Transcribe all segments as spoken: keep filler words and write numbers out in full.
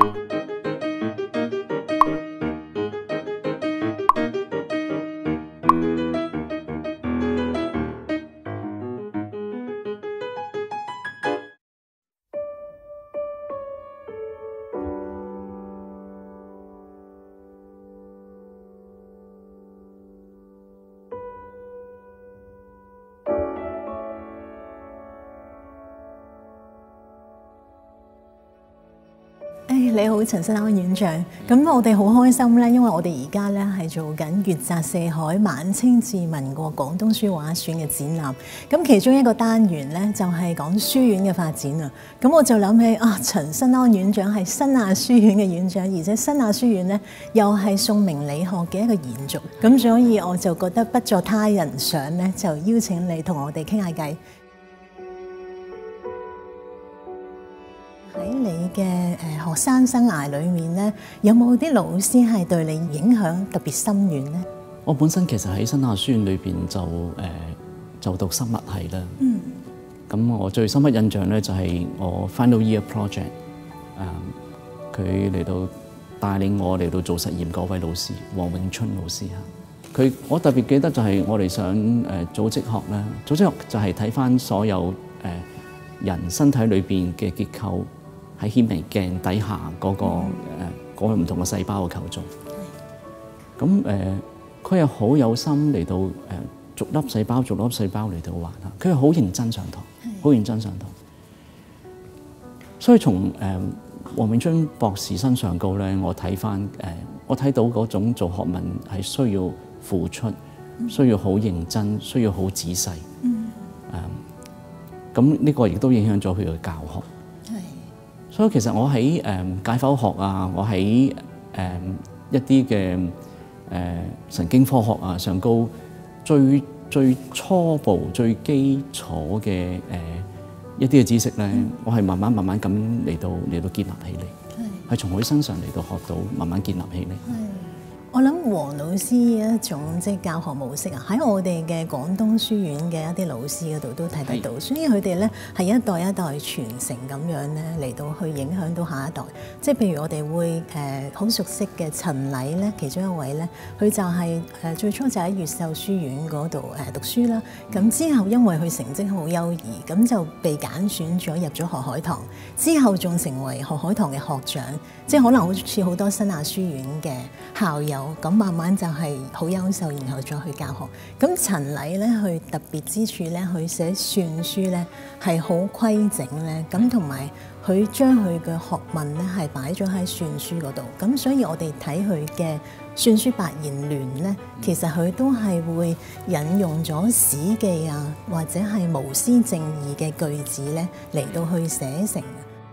你好，陳新安院長。咁我哋好開心咧，因為我哋而家咧係做緊粵澤四海晚清至民國廣東書畫選嘅展覽。咁其中一個單元咧就係講書院嘅發展啊。咁我就諗起啊，陳新安院長係新亞書院嘅院長，而且新亞書院咧又係宋明理學嘅一個延續。咁所以我就覺得不作他人想咧，就邀請你同我哋傾下偈。喺你嘅誒學生生涯裏面咧，有冇啲老師係對你影響特別深遠咧？ 我本身其實喺新亞書院裏邊就誒、呃、就讀生物系啦。嗯。咁我最深刻印象咧就係我 final year project，誒佢嚟到帶領我嚟到做實驗嗰位老師黃永春老師嚇。佢我特別記得就係我哋想誒、呃、組織學啦，組織學就係睇返所有誒、呃、人身體裏邊嘅結構。喺顯微鏡底下嗰、那個誒嗰個唔同嘅細胞嘅構造，咁誒佢係好有心嚟到誒、呃、逐粒細胞逐粒細胞嚟到畫啦，佢係好認真上堂，好認真上堂。所以從誒黃永春博士身上高咧，我睇返誒我睇到嗰種做學問係需要付出，需要好認真，需要好仔細。嗯。誒咁呢個亦都影響咗佢嘅教學。所以其實我喺誒、嗯、解剖學啊，我喺誒、嗯、一啲嘅誒神經科學啊上高最最初步最基礎嘅誒、呃、一啲嘅知識咧，嗯、我係慢慢慢慢咁嚟到嚟到建立起嚟，係從佢身上嚟到學到慢慢建立起嚟。 我諗黃老師一種即係教學模式啊，喺我哋嘅廣東書院嘅一啲老師嗰度都睇得到，所以佢哋咧係一代一代傳承咁樣咧嚟到去影響到下一代。即係譬如我哋會誒好、呃、熟悉嘅陳禮咧，其中一位咧，佢就係、是、誒、呃、最初就喺越秀書院嗰度誒讀書啦。咁之後因為佢成績好優異，咁就被揀選咗入咗學海堂，之後仲成為學海堂嘅學長。即係可能好似好多新亞書院嘅校友。咁慢慢就係好優秀，然後再去教學。咁陳禮咧，佢特別之處咧，佢寫算書咧係好規整咧，咁同埋佢將佢嘅學問咧係擺咗喺算書嗰度。咁所以我哋睇佢嘅算書百言聯咧，其實佢都係會引用咗史記啊，或者係無私正義嘅句子咧嚟到去寫成。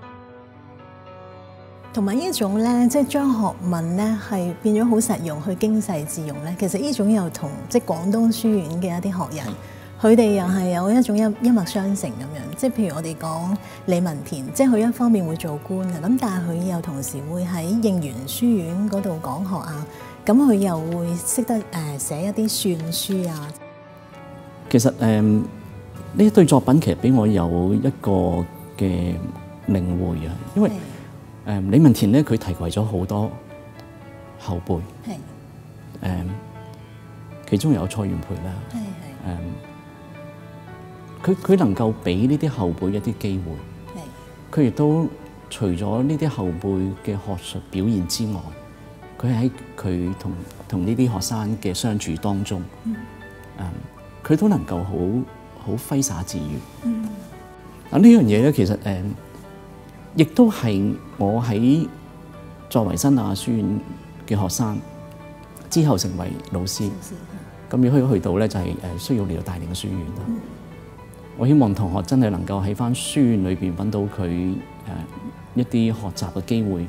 同埋呢種咧，即係將學問咧係變咗好實用，去經世致用咧。其實呢種又同即係廣東書院嘅一啲學人，佢哋又係有一種一一脈相承咁樣。即係譬如我哋講李文田，即係佢一方面會做官啊，咁但係佢又同時會喺應元書院嗰度講學啊。咁佢又會識得誒寫一啲算書啊。 其實誒呢一對作品其實俾我有一個嘅領會啊，因為誒李文田咧，佢提攜咗好多後輩，係誒其中有蔡元培啦，係係誒佢佢能夠俾呢啲後輩一啲機會，係佢亦都除咗呢啲後輩嘅學術表現之外，佢喺佢同同呢啲學生嘅相處當中，嗯誒佢都能夠好好揮灑自如，嗯嗱呢樣嘢咧，其實誒。亦都係我喺作為新亞書院嘅學生之後成為老師，咁如果去到咧就係誒需要嚟到帶領書院啦。嗯、我希望同學真係能夠喺返書院裏邊揾到佢誒一啲學習嘅機會。誒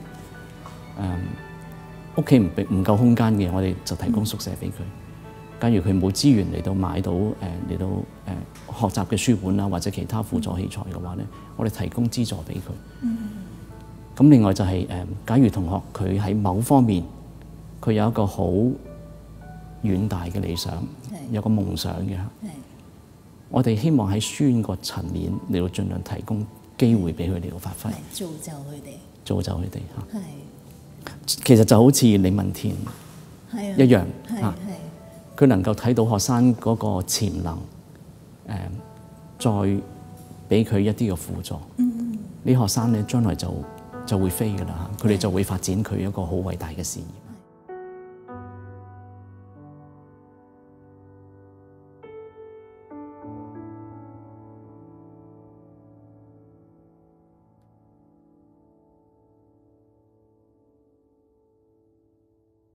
屋企唔唔夠空間嘅，我哋就提供宿舍俾佢。假如佢冇資源嚟到買到誒嚟到誒學習嘅書本啦，或者其他輔助器材嘅話咧，我哋提供資助俾佢。咁、嗯、另外就係、是、誒，假如同學佢喺某方面佢有一個好遠大嘅理想，有個夢想嘅，我哋希望喺書院個層面嚟到盡量提供機會俾佢哋到發揮， 造就佢哋， 造就佢哋嚇。 係其實就好似李文田係啊一樣係嚇， 係佢能夠睇到學生嗰個潛能，誒再俾佢一啲嘅輔助，嗯，呢學生咧將來就就會飛㗎啦嚇，佢哋就會發展佢一個好偉大嘅事業。